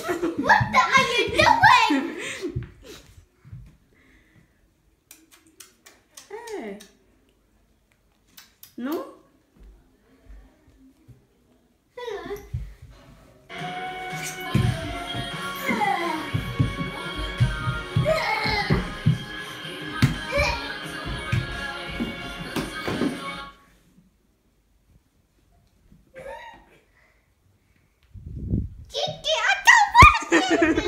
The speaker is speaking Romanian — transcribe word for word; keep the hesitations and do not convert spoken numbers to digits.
What the are you doing? Hey. Nu? Hello. Kiki, I don't want